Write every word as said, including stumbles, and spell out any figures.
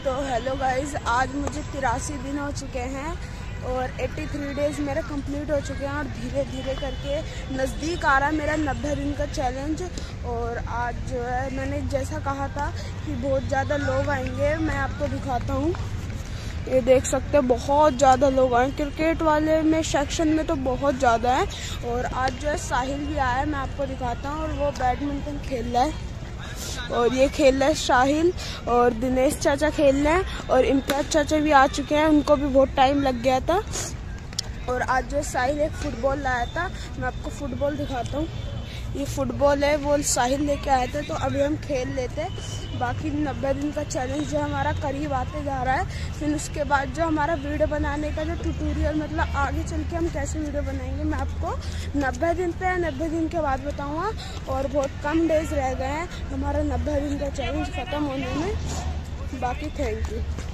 तो hello guys, आज मुझे तिरासी दिन हो चुके हैं और तिरासी डेज़ मेरे कंप्लीट हो चुके हैं और धीरे धीरे करके नज़दीक आ रहा है मेरा नब्बे दिन का चैलेंज। और आज जो है मैंने जैसा कहा था कि बहुत ज़्यादा लोग आएंगे, मैं आपको दिखाता हूँ। ये देख सकते हैं बहुत ज़्यादा लोग आए, क्रिकेट वाले में सेक्शन में तो बहुत ज़्यादा है। और आज जो है साहिल भी आया है, मैं आपको दिखाता हूँ। और वो बैडमिंटन खेल रहा है और ये खेल रहा है साहिल, और दिनेश चाचा खेल रहे हैं और इम्तियाज चाचा भी आ चुके हैं, उनको भी बहुत टाइम लग गया था। और आज जो साहिल एक फ़ुटबॉल लाया था, मैं आपको फ़ुटबॉल दिखाता हूँ। ये फ़ुटबॉल है, वो साहिल लेके आए थे, तो अभी हम खेल लेते हैं। बाकी नब्बे दिन का चैलेंज जो हमारा करीब आते जा रहा है। फिर उसके बाद जो हमारा वीडियो बनाने का जो ट्यूटोरियल, मतलब आगे चल के हम कैसे वीडियो बनाएंगे, मैं आपको नब्बे दिन पे नब्बे दिन के बाद बताऊंगा। और बहुत कम डेज रह गए हैं हमारा नब्बे दिन का चैलेंज ख़त्म होने में। बाकी थैंक यू।